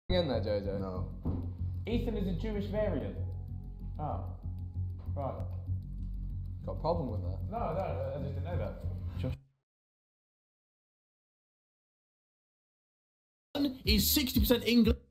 in there, Jojo? No. Ethan is a Jewish variant. Oh. Right. Got a problem with that? No, I just didn't know that. Is 60% English.